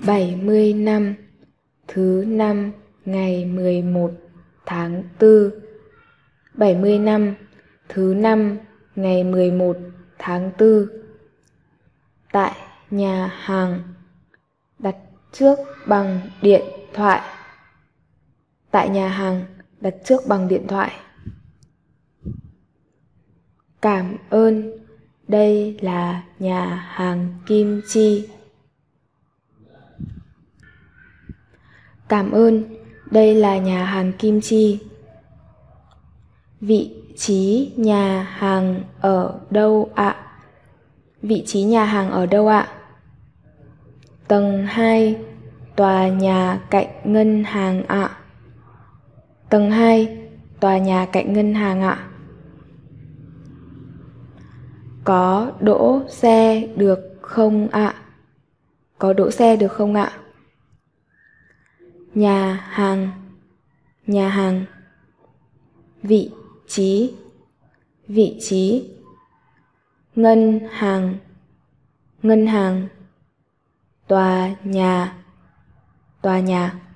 70 năm thứ 5 ngày 11 tháng 4. 70 năm thứ 5 ngày 11 tháng 4. Tại nhà hàng, đặt trước bằng điện thoại. Tại nhà hàng, đặt trước bằng điện thoại. Cảm ơn, đây là nhà hàng Kim Chi. Cảm ơn, đây là nhà hàng Kim Chi. Vị trí nhà hàng ở đâu ạ? Vị trí nhà hàng ở đâu ạ? Tầng 2, tòa nhà cạnh ngân hàng ạ. Tầng 2, tòa nhà cạnh ngân hàng ạ. Có đỗ xe được không ạ? Có đỗ xe được không ạ? Nhà hàng, nhà hàng. Vị trí, vị trí. Ngân hàng, ngân hàng. Tòa nhà, tòa nhà.